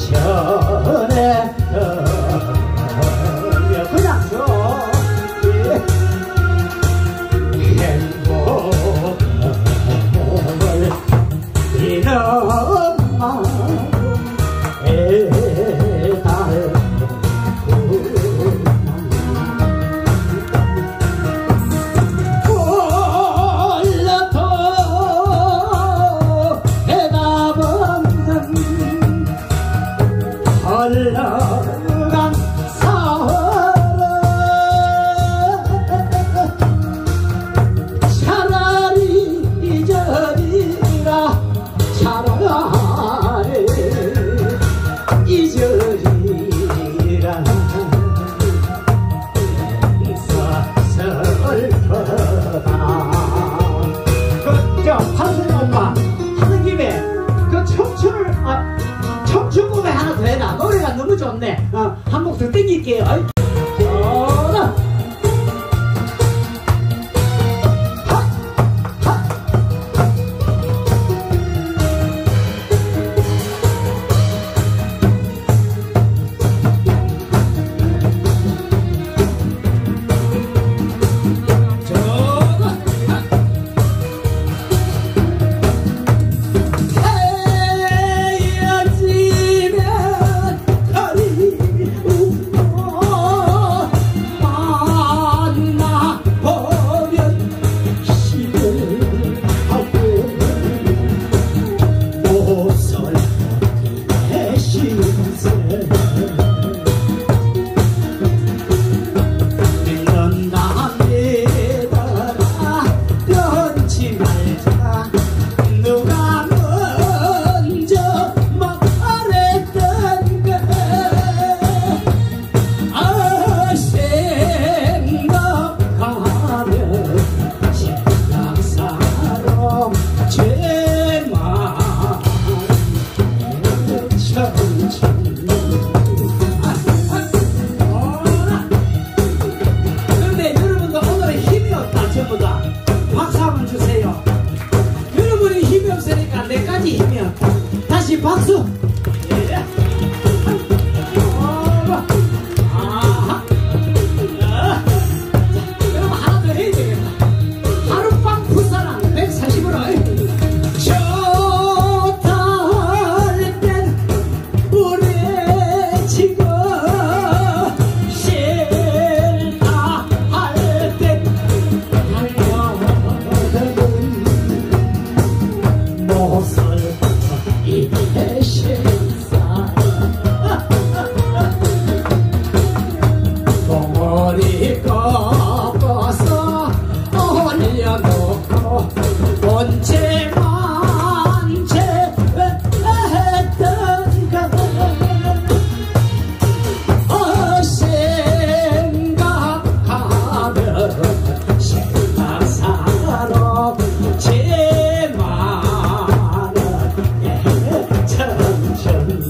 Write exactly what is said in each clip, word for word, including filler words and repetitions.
전에 그냥 저 행복을 이놈만 흘러간 사랑 차라리 잊으리라 차라리 잊으리라 슬퍼다. 그 저 판소리 엄마 하는 김에 그 청춘을 아, 청춘 고백 하나 더 해라. 노래가 너무 좋네. 어, 한 목소리 땡길게요. 전화. 다시 박수! 예. 어, 아하. 아. 여러분 하나 더 해야 되겠다. 하룻밤 풋사랑 백사십으로 좋다 할 땐 우레치고 싫다 할 땐 달려드는 모습 덩어리 꺾어서 올려놓고 언제만 제했던가 어 생각하면 생각사로 제 맘은 천천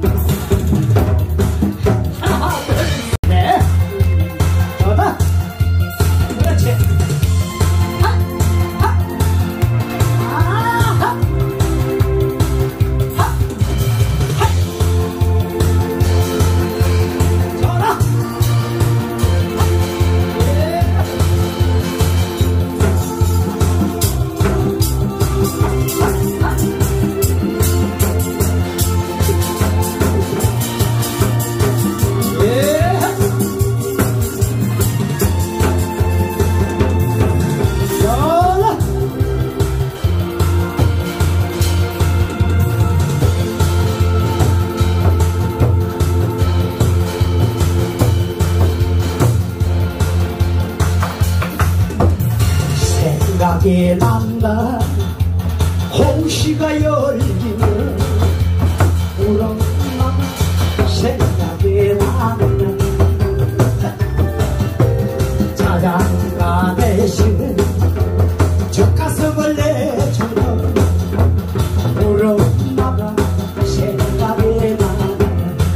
생각이 난다. 홍시가 열리면 우렁만 생각이 난다. 자장가 대신 젖가슴을 내주면 우렁마가 생각이 난다.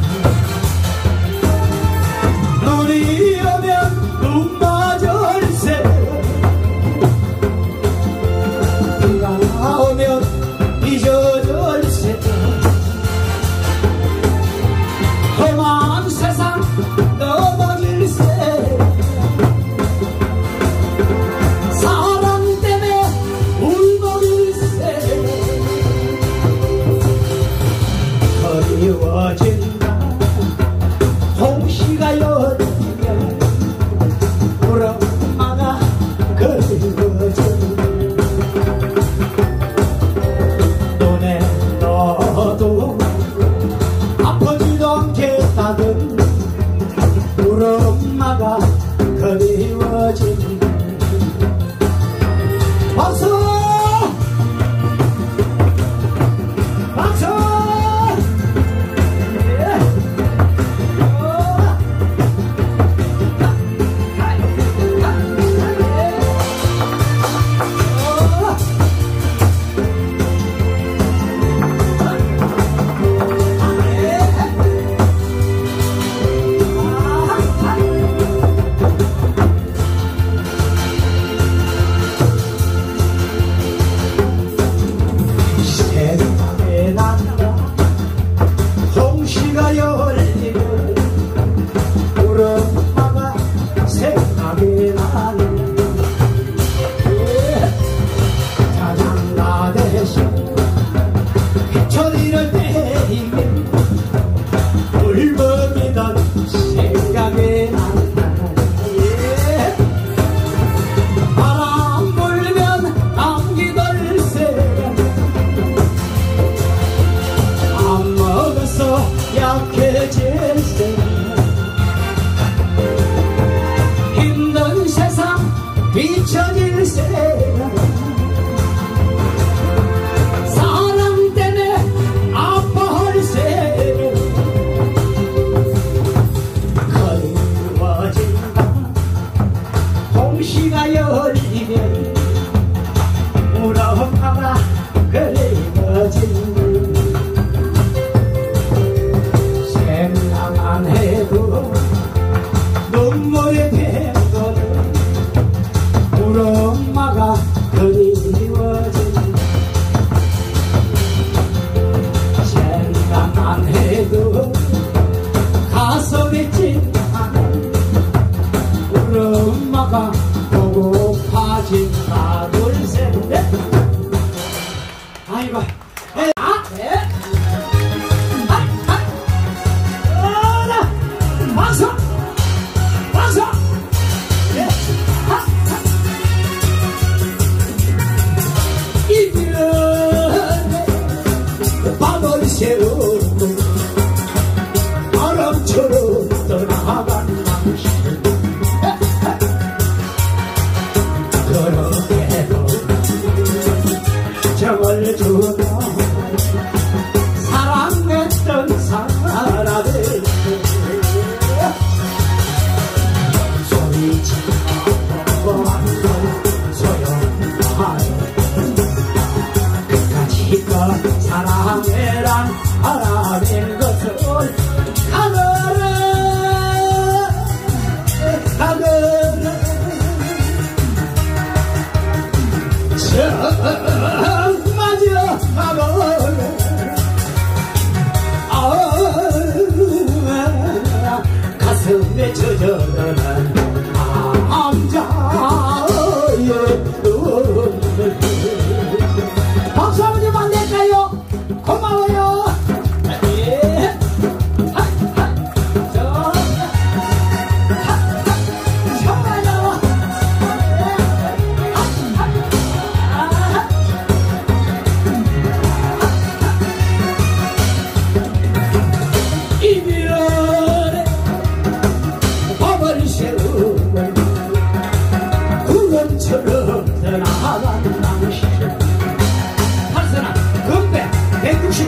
눈이 오면 눈맞을새 비가 오면 잊어질 아침 하나 둘 셋 넷. 아이고 에, 아, 네. 아, 아. 어라 박수 박수. 예. 아, 아. 이별의 밤을 새우고 바람처럼 떠나간 당신. 그렇게도 정을 주며 사랑했던 사람들 소리치고 한번 소용하여 끝까지껏 사랑해란 바라는 것을 하늘에 하늘에 마저 가버려. 아, 가슴에 젖어드는 남자의 박수 한번 안 낼까요? 고마워요. 예. 하, 하, 저, 하, 하, 정말요. 이별의 밤을 새우면 구름처럼 떠나간 당신. 팔선아 건배 백육십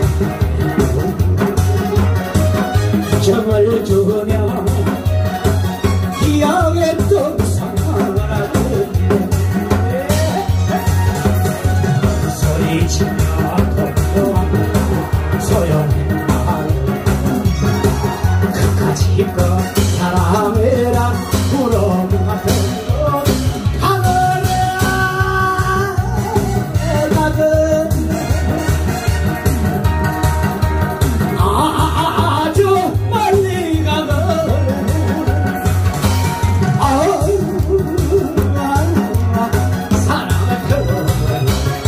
정을 주며 기억했던 사랑을 소리치며 통통한 소용하여 끝까지껏 사랑해라 구름 같은 하늘에 나는 아주 멀리 가거든. 사랑을 표현해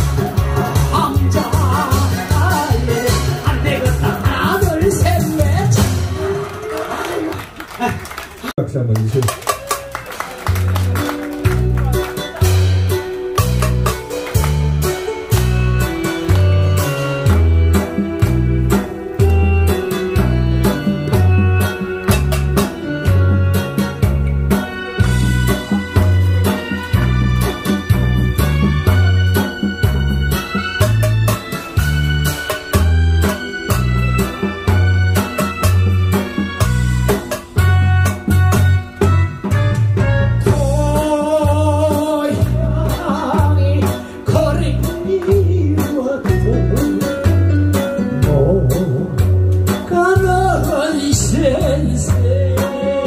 남자의 안 되겠다. 하나 둘 셋 넷. 박수 한번 주세요. 고향이 거리워도 못 가는 센세.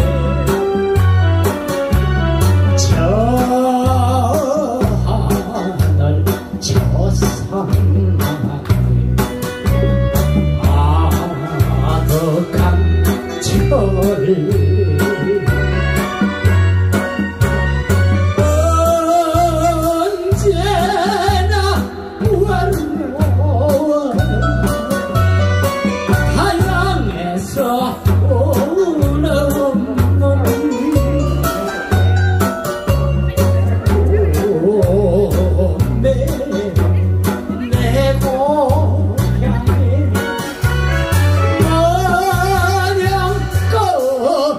저 하늘 저 산 아득한 철 언제나 외로워 타향에서 오는 내, 내 고향에 마냥 거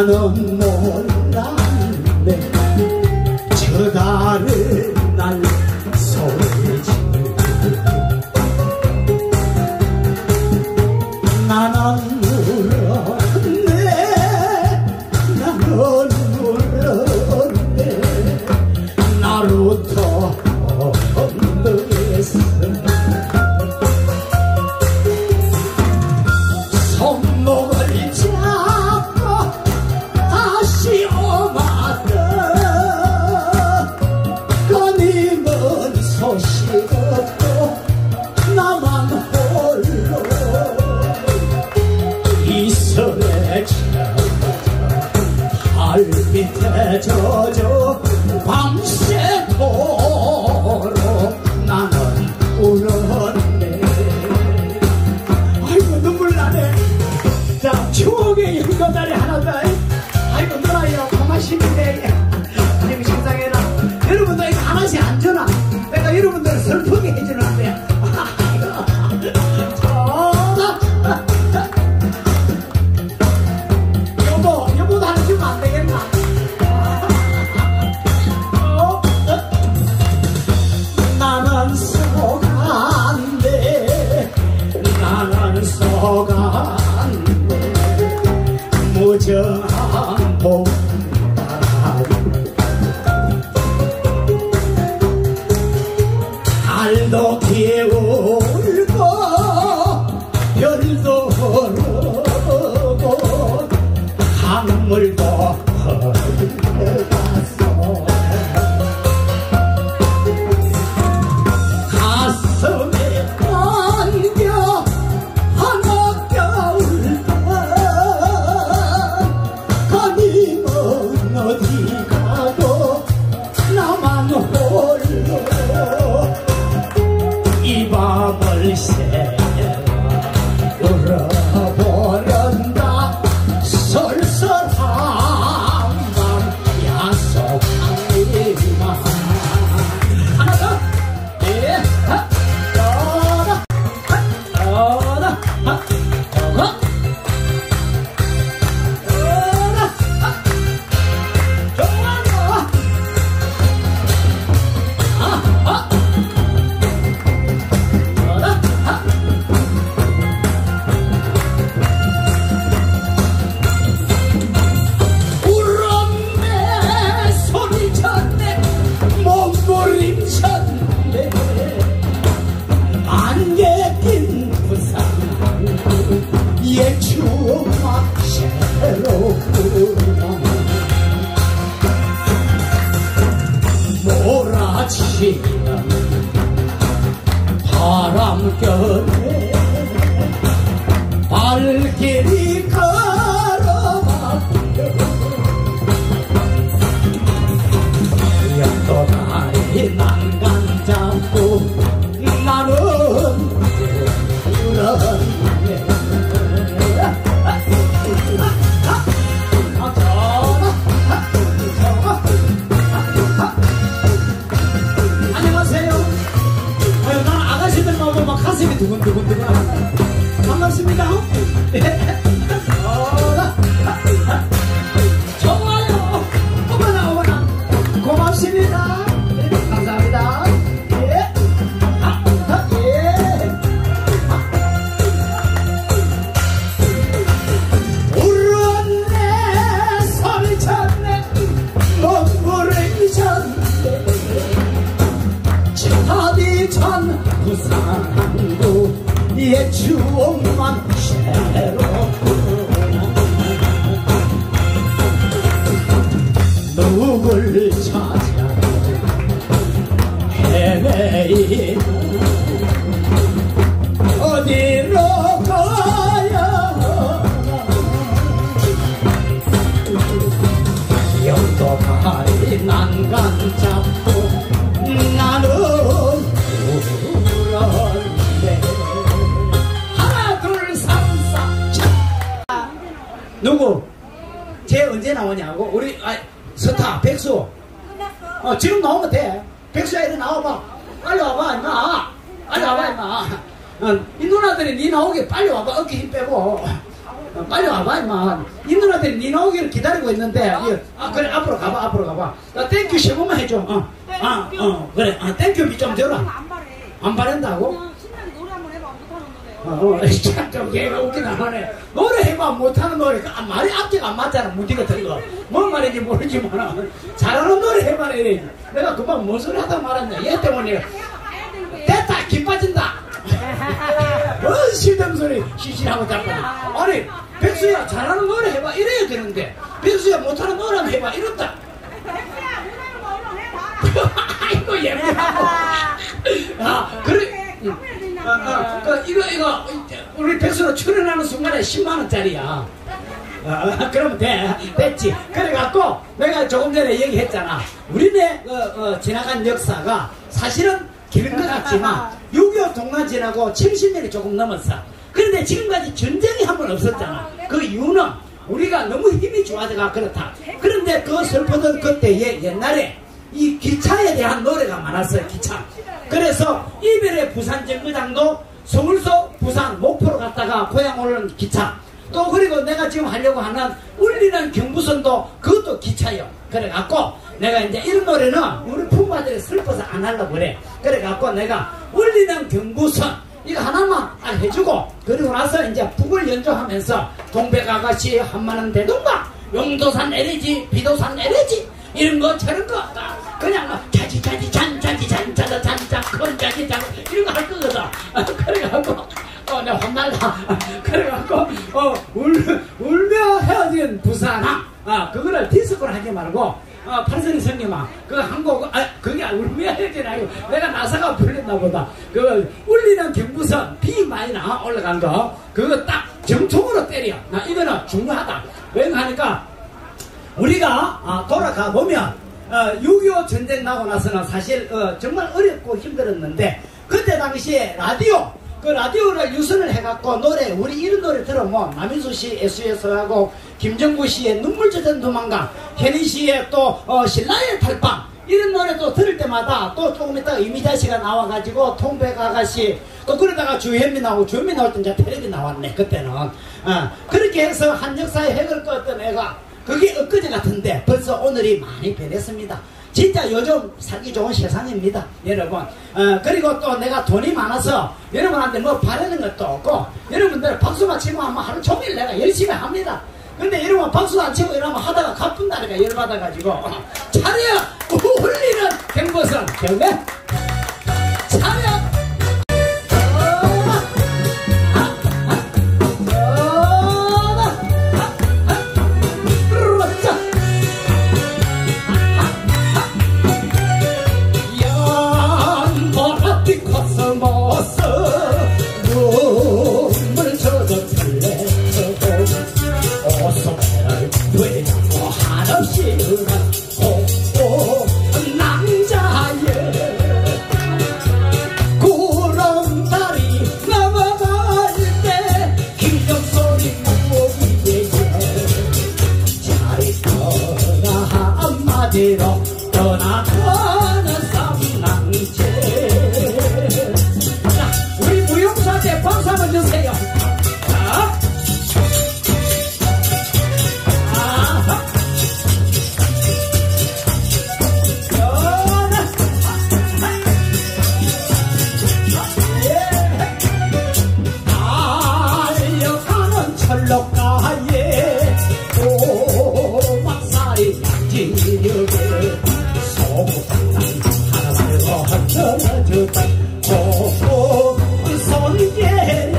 나는 몰랐네 저 다른 날 소리지르고 나는 울었네 나는 울었네 나로부터 언덕에서 손목을 잡고 다시 오마던 끊임은 소식 없고 나만 홀로 이슬에 젖어 발 밑에 젖어 밤새도록 나는 울었네. 아이고 눈물 나네. 자 추억의 연거다리 하나 더. 아이고 누나야 고마시는데 아이고 신상해라. 여러분도 이거 하나씩 안 주나? 내가 여러분들 슬프게 해주는데 여보 여보도 하나 주면 안 되겠나? 어? 나는 속았네 나는 속았네 무정한 봄바람 달도 피울고 별도 흐르고 강물도 흘러갔어 가슴에 안겨 한옥겨울도 거님은 어디 가고 나만 홀로 이 밤을 새워 울어버린다 쓸쓸한 밤 야속하리만 하나 더 예, 하, 떠나 하, 떠나 하, 떠나 떠나 하, 좋아요 아, 아 울었네 소리쳤네 몸부림쳤네 안개 낀 부산 옛 추억만 새롭구나 몰아치는 바람결에 발길이 걸어가며 옆도다리 난간 잡고 나는 울었네 안녕하세요. 아유, 나는 아가씨들만 보면 막 가슴이 두근두근두근 반갑습니다. 어라. 좋아요. 어머나 어머나 고맙습니다. 네, 감사합니다. 예. 아, 아, 예. 아. 울었네 소리쳤네 몸부림쳤네 차디 전 부산도 옛 추억만 새롭구나 누굴 찾아 헤매이는 어디로 가야 옆도다리 난간 잡고 나는 울었네 하나 둘 삼 사 차 누구? 쟤 언제 나오냐고? 우리 아, 스타 백수 어 지금 나오면 돼. 백수야 이리 나와봐. 빨리 와봐 임마. 빨리 와봐 임마. 어, 이 누나들이 니 나오게 빨리 와봐. 어깨 힘 빼고 어, 빨리 와봐 임마. 이 누나들이 니 나오기를 기다리고 있는데. 어? 아 그래 앞으로 가봐 앞으로 가봐. 나 땡큐 세 번만 해줘. 어. 아, 어 그래. 아, 땡큐 좀 줘라. 안 바른다고? 신나게 노래 한번 해봐. 못하는 노래. 어, 어, 참, 좀 걔가 웃기다 하네. 노래 해봐 못하는 노래. 아, 말이 앞뒤가 안 맞잖아. 무디 같은 거. 뭔 말인지 모르지만 잘하는 노래 해봐라 이래. 내가 금방 뭔 소리 하다 말았냐. 얘 때문에 됐다 김 빠진다. 뭔 실담 소리 시시하고 자꾸. 아니 백수야 잘하는 노래 해봐 이래야 되는데 백수야 못하는 노래 한번 해봐 이렇다. 백수야 못하는 거 얼른 해봐. 아이고 예쁘다고. 아 그래. 아, 아, 그, 이거 이거 우리 백수로 출연하는 순간에 십만 원짜리야. 아, 그러면 돼 됐지. 그래갖고 내가 조금 전에 얘기했잖아. 우리네 어, 어, 지나간 역사가 사실은 길은 것 같지만 육이오 동란 지나고 칠십 년이 조금 넘었어. 그런데 지금까지 전쟁이 한 번 없었잖아. 그 이유는 우리가 너무 힘이 좋아져가 그렇다. 그런데 그 슬프던 그때에 옛날에 이 기차에 대한 노래가 많았어요. 기차. 그래서 이별의 부산 정거장도 서울서 부산 목포로 갔다가 고향 오는 기차. 또 그리고 내가 지금 하려고 하는 울리는 경부선도 그것도 기차요. 그래갖고 내가 이제 이런 노래는 우리 품바들이 슬퍼서 안 하려고 그래. 그래갖고 내가 울리는 경부선 이거 하나만 딱 해주고 그리고 나서 이제 북을 연주하면서 동백아가씨 한마는 대동강 용도산 내리지 비도산 내리지 이런 거 저런 거 그냥 막 자지 자지 잔 자지 잔 자자 잔자 큰 자지 잔 이런 거 할 거거든. 그래갖고 어 내가 혼날라. 그래갖고 어 울, 울며 헤어진 부산항 아 그거를 디스코를 하지 말고 어 팔선이 성님아 그 한곡 아 그게 울며 헤어진 아니고 내가 나사가 불렸나 보다. 그 울리는 경부선 비 많이 나 올라간 거 그거 딱 정통으로 때려. 나 이거는 중요하다. 왜 하니까 우리가 아, 돌아가 보면 어, 육이오 전쟁 나고 나서는 사실 어, 정말 어렵고 힘들었는데 그때 당시에 라디오 그 라디오를 유선을 해갖고 노래 우리 이런 노래 들으면 남인수 씨 에스에스하고 김정구 씨의 눈물 젖은 도망강 현희 씨의 또 어, 신라의 탈방 이런 노래도 들을 때마다 또 조금 있다가 이미자 씨가 나와가지고 통백 아가씨 또 그러다가 주현미 나오고 주현미 나올 때 이제 텔레비 나왔네 그때는 어, 그렇게 해서 한 역사의 핵을 껐던 애가 그게 엊그제 같은데 벌써 오늘이 많이 변했습니다. 진짜 요즘 살기 좋은 세상입니다 여러분. 어, 그리고 또 내가 돈이 많아서 여러분한테 뭐 바라는 것도 없고 여러분들 박수만 치고 하면 하루 종일 내가 열심히 합니다. 근데 여러분 박수도 안 치고 이러면 하다가 가뿐다니까 열받아가지고 차려 울리는 경보선 경매 차려 떠나가는 삼랑제. 자, 우리 무용사한테 박수 한번 주세요. 자, 아하. 달려가는 철록가에 오막살이 양지역에 전해주다 손길에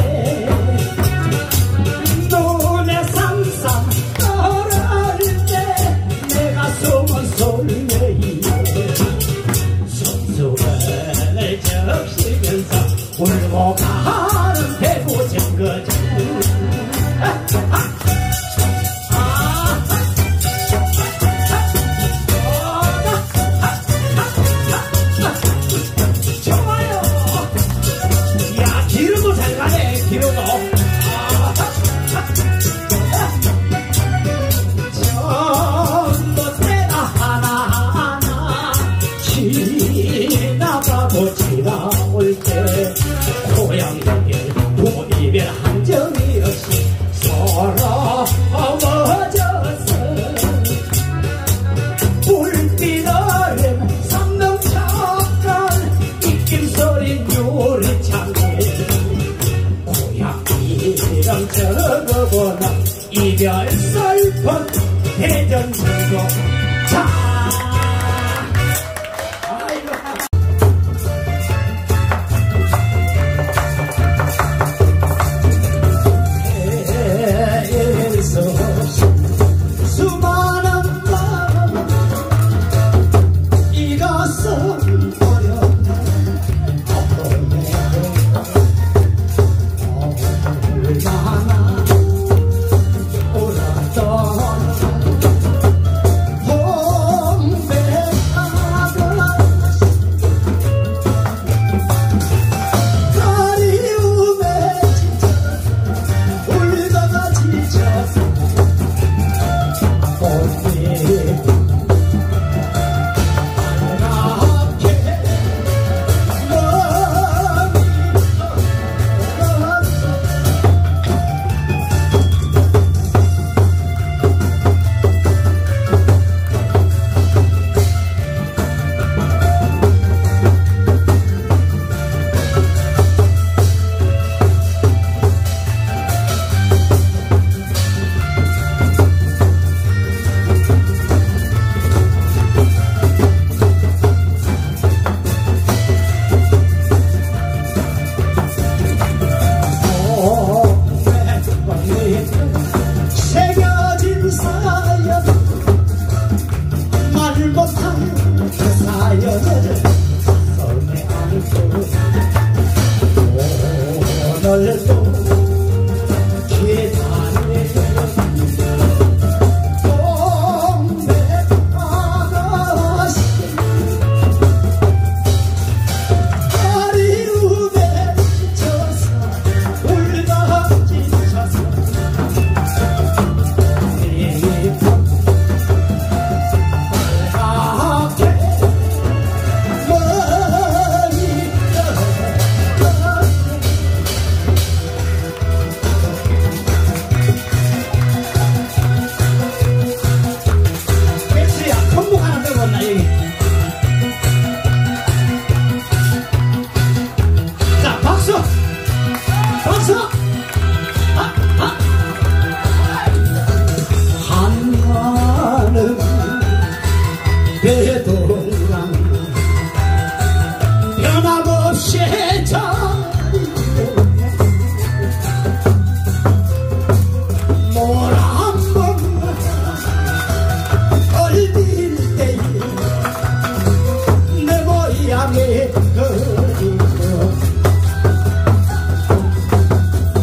눈에 쌍쌍 떨어질 때 내 가슴은 설레이네. 손수건을 적시면서 울고 가는 배고 증거증 지나올 때 고향 길 부모 이별 한 점이 없이 서로 적어보나 이별 슬픈 대전선고 자 아이고 에서 수많은 마음 이것은 버렸네 아프네 얼마나 울었던 새겨진 사연 말 못한 그 사연을 가슴에 안고 오늘도 기다리는 동네 아가씨 그리움에 지쳐서 울다 지쳐서 배동강 변함없이 자리에 뭘 한번 얼빌 때에 내 모양에 그리고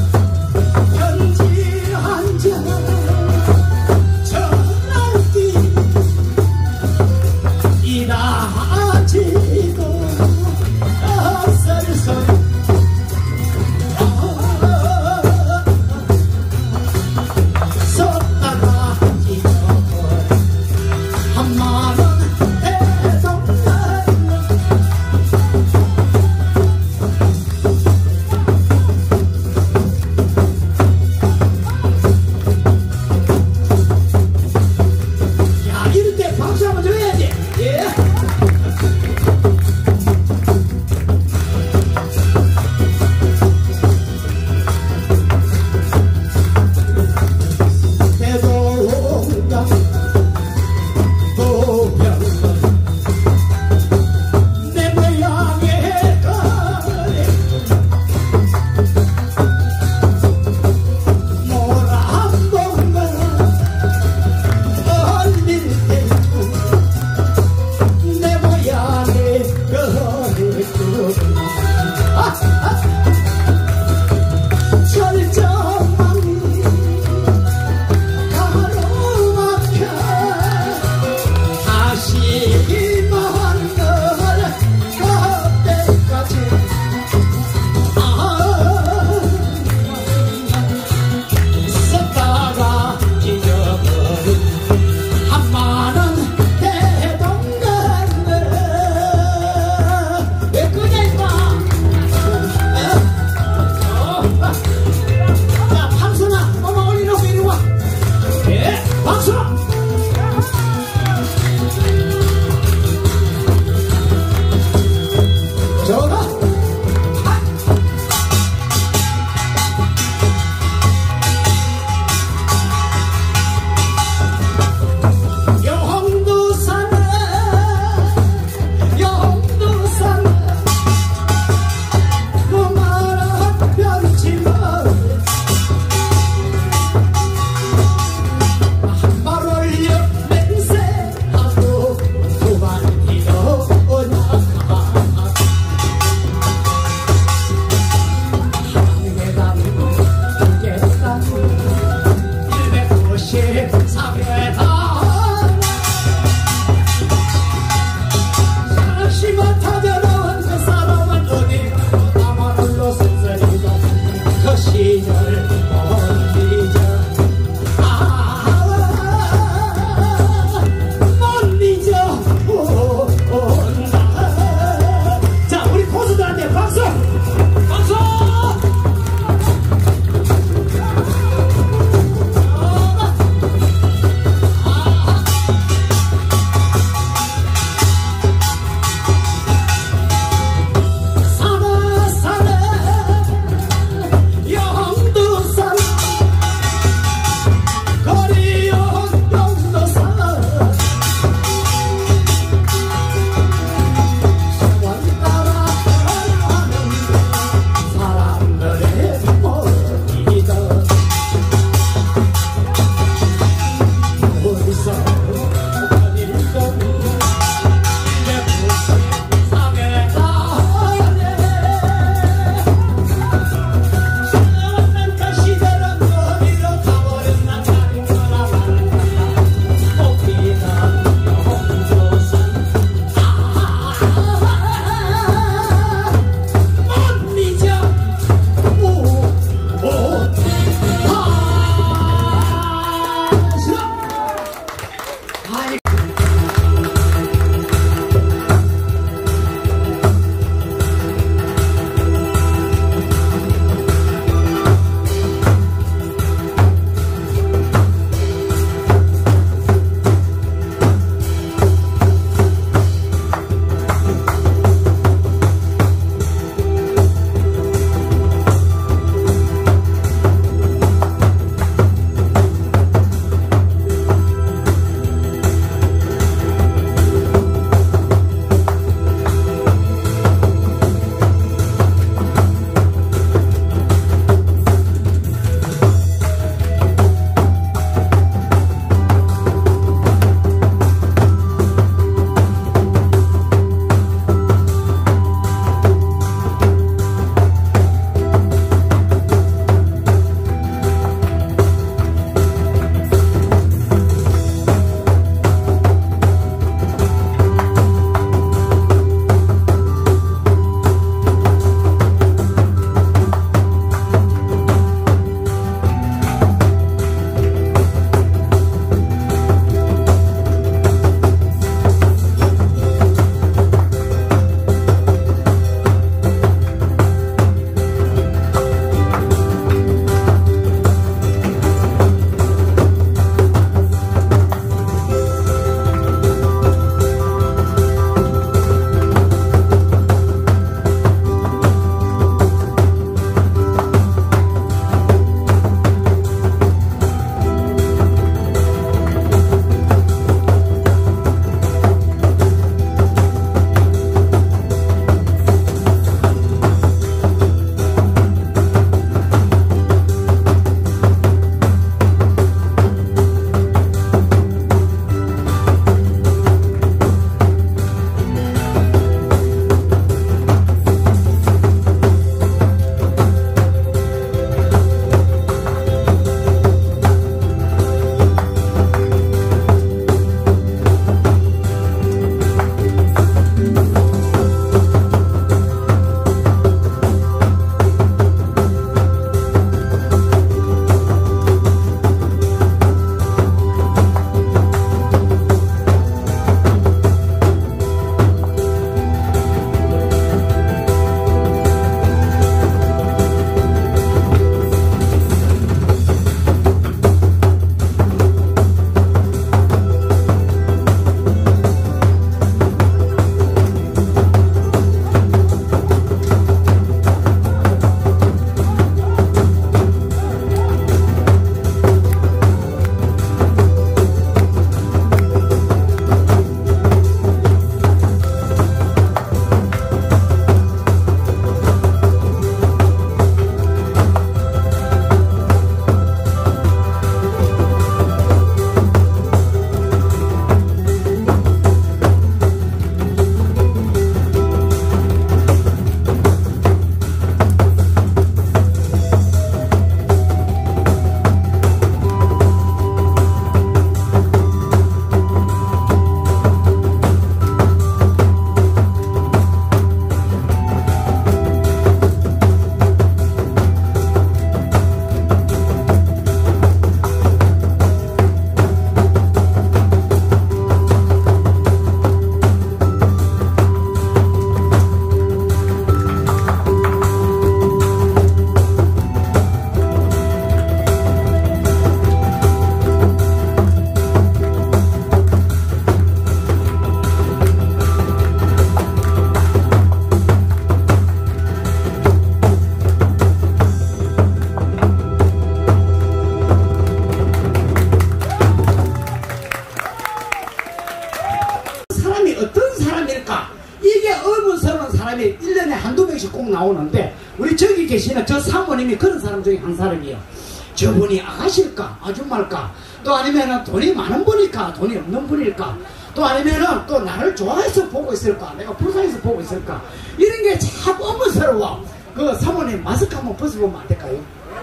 아가씨는 저 사모님이 그런 사람 중에 한 사람이에요. 저분이 아가씨일까 아줌마일까 또 아니면은 돈이 많은 분일까 돈이 없는 분일까 또 아니면은 또 나를 좋아해서 보고 있을까 내가 불쌍해서 보고 있을까 이런 게 참 의문스러워. 그 사모님 마스크 한번 벗어보면 안 될까요?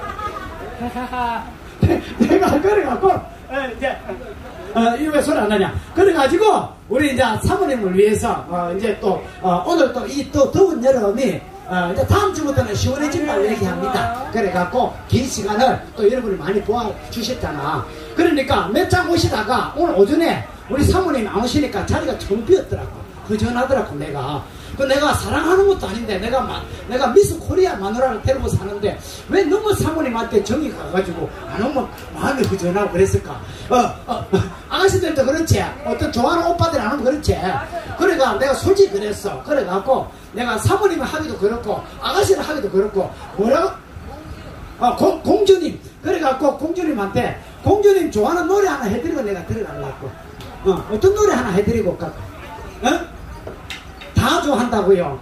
내가 그래갖고 이제 어, 이거 왜 소리 안 나냐? 그래가지고 우리 이제 사모님을 위해서 어, 이제 또 어, 오늘 또 이 또 더운 여름이 어, 이제 다음 주부터는 시원해진다고 얘기합니다. 그래갖고 긴 시간을 또 여러분이 많이 도와주셨잖아. 그러니까 몇 장 오시다가 오늘 오전에 우리 사모님이 안 오시니까 자리가 텅 비었더라고. 허전하더라고 내가. 그 내가 사랑하는 것도 아닌데 내가 마, 내가 미스 코리아 마누라를 데리고 사는데 왜 너무 사모님한테 정이 가가지고 안 오면 마음이 허전하고 그랬을까? 어, 어, 아가씨들도 그렇지. 어떤 좋아하는 오빠들 안 오면 그렇지. 그러니까 내가 솔직히 그랬어. 그래갖고 내가 사모님을 하기도 그렇고 아가씨를 하기도 그렇고 뭐라고? 어, 공, 공주님. 그래갖고 공주님한테 공주님 좋아하는 노래 하나 해드리고 내가 들어가려고. 어, 어떤 노래 하나 해드리고 올까? 어? 다 좋아한다고요.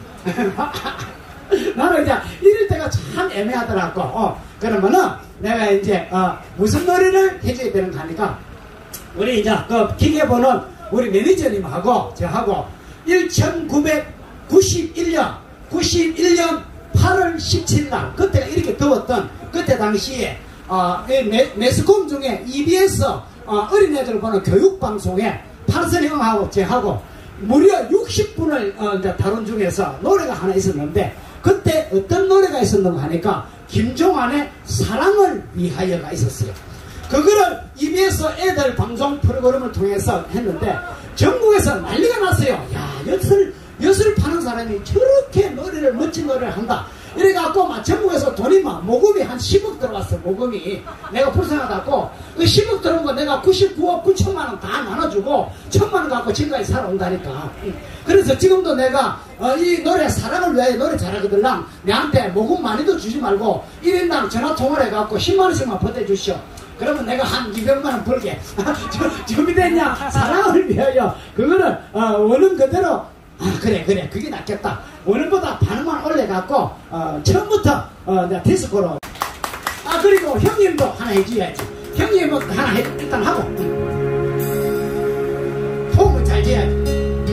나는 이제 이럴 때가 참 애매하더라고. 어, 그러면은 내가 이제 어, 무슨 노래를 해줘야 되는 거 하니까 우리 이제 그 기계 보는 우리 매니저님하고 저하고 천구백구십일 년 구십일 년 팔월 십칠일 날 그때가 이렇게 더웠던 그때 당시에 어, 매, 매스컴 중에 이비에스 어, 어린애들 보는 교육방송에 판선 형하고 저하고 무려 육십 분을 어, 이제 다룬 중에서 노래가 하나 있었는데 그때 어떤 노래가 있었는가 하니까 김종환의 사랑을 위하여가 있었어요. 그거를 이비에스 애들 방송 프로그램을 통해서 했는데 전국에서 난리가 났어요. 야, 엿을, 엿을 파는 사람이 저렇게 노래를 멋진 노래를 한다. 이래갖고 막 전국에서 돈이 막 모금이 한 십억 들어갔어. 모금이 내가 불쌍하다고 그 십억 들어온 거 내가 구십구억 구천만 원 다 나눠주고 천만 원 갖고 지금까지 살아온다니까. 그래서 지금도 내가 어, 이 노래 사랑을 위하여 노래 잘하거든. 내한테 모금 많이도 주지 말고 일 인당 전화 통화를 해갖고 십만 원씩만 보태주시오. 그러면 내가 한 이백만 원 벌게. 준비됐냐? 사랑을 위하여 그거는 어, 원은 그대로. 아, 그래 그래 그게 낫겠다. 오늘보다 반응만 올려갖고 어, 처음부터 어, 내가 디스코로. 아, 그리고 형님도 하나 해줘야지. 형님은 하나 해, 일단 하고 폼을 잘 줘야지.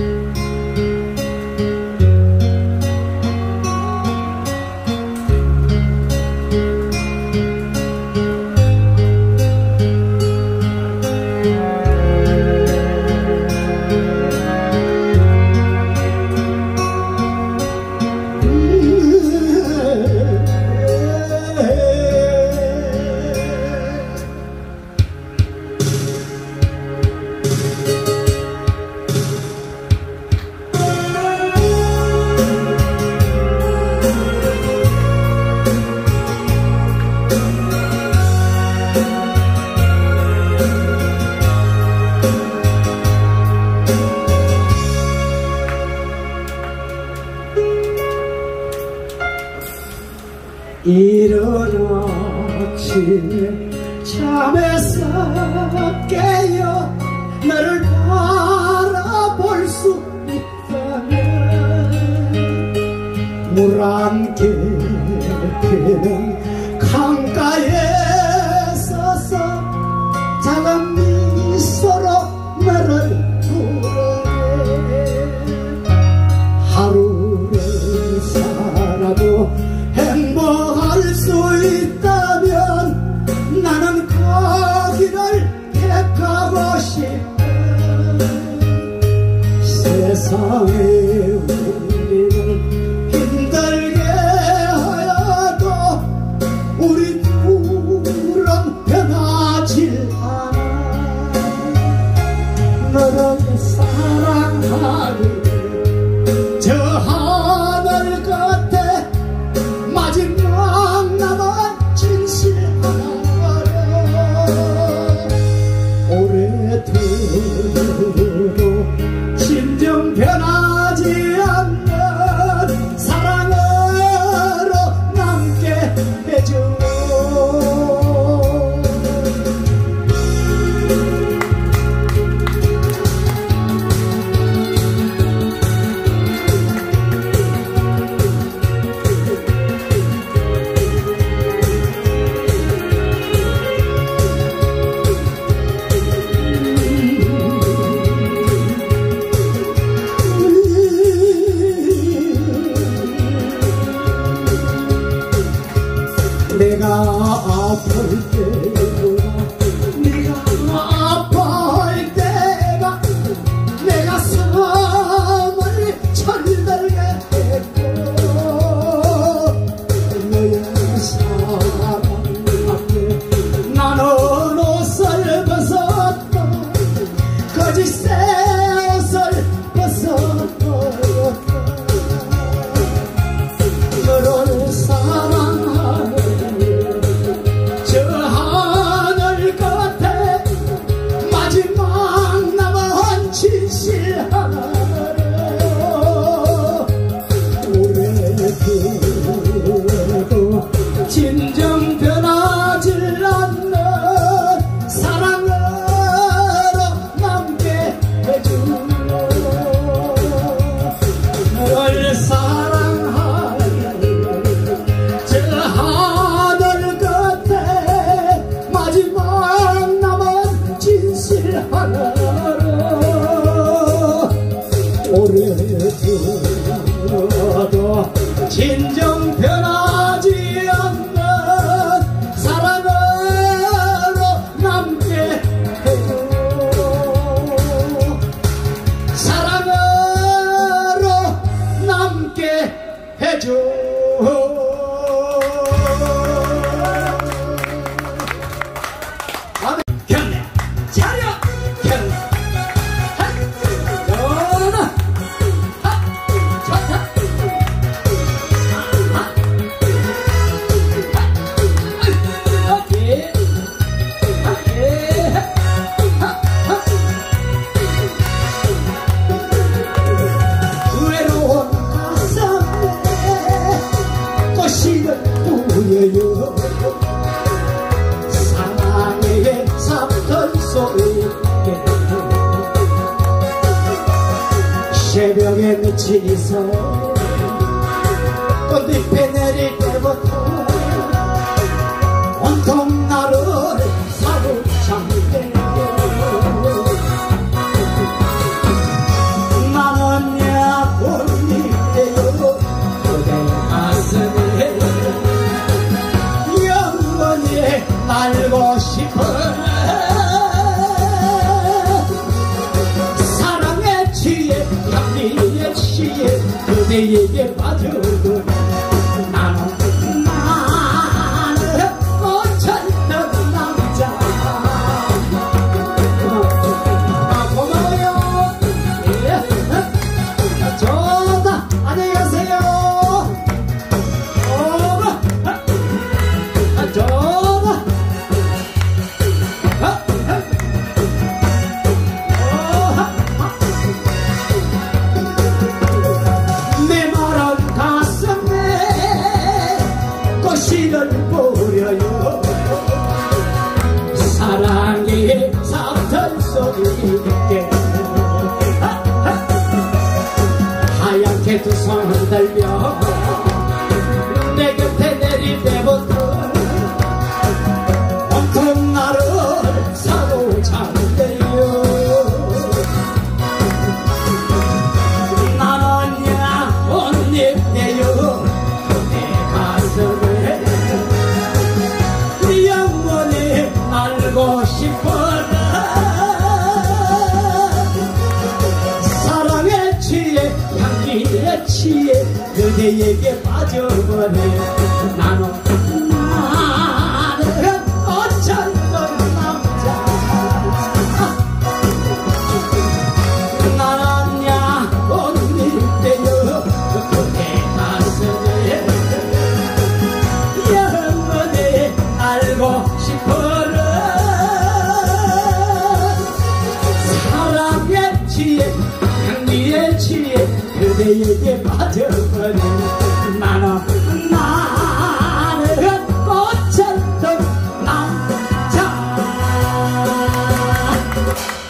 이른 아침에 잠에서 깨어 너를 바라볼 수 있다면 물 함께 피는 강가에 서서 작은 미소로 너를 부르네. 하루를 살아도 행복할 수 있다면 나는 거기를 택하고 싶어. 세상에 우리를 힘들게 하여도 내가 아플 때가 내가 아플 때가 내 가슴을 철들게 했고 너의 사랑 앞에 나는 옷을 벗었다 거짓의 옷을 벗었다 너를 사랑하는 저 하늘 끝에 마지막 남은 진실 하나를 오래돼도 진정 변하질 않는 사랑으로 남게 해주며 너를 사랑하는 저 하늘 끝에 마지막 남은 진실 하나를 오래돼도 진정 변하지 않는 사랑으로 남게 해줘 사랑으로 남게 해줘 경례 차려 경례 전하 좋다 오케이 외로운 가슴에 꽃이를 뿌려요 사랑의 삼턴 속에 새벽에 미치서 꽃잎에 내릴 때부터 온통 나를 사로잡게 나는 야꽃잎에요 그대 가슴에 영원히 날고 싶어 사랑에 취해 향기에 취해 그대에게 빠져도 나는 나는 꽃쳤던 남자 아 고마워요 예. 좋다 안녕히 가세요 어머 아 좋다 아, 아. 내 마른 가슴에 꽃씨를 뿌려요 사랑의 삼턴 속에 하얗게 두 손을 들며 내 곁에 내릴 때부터 온통 나를 사로잡네요 나는 야꽃잎이에요 내 가슴에 영원히 알고 싶어라 사랑에 취해 향기에 취해 그대에게 빠져버려 나는 나는 어쩐던 남자 나는 야꽃잎이에요 그대 가슴에 영원히 알고 싶어라 사랑에 취해 향기에 취해 그대에게 빠져버린 나는 나는 꽂혔던 남자